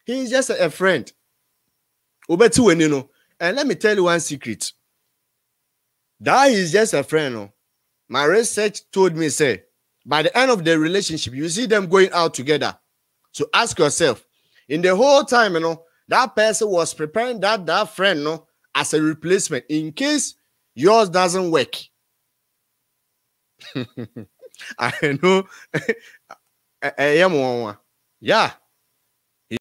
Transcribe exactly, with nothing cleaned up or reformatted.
He's just a, a friend. Obetu weni no. And let me tell you one secret. That is just a friend. No? My research told me, say, by the end of the relationship, you see them going out together. So ask yourself, in the whole time, you know, that person was preparing that, that friend, you know, as a replacement in case yours doesn't work. I know. Yeah.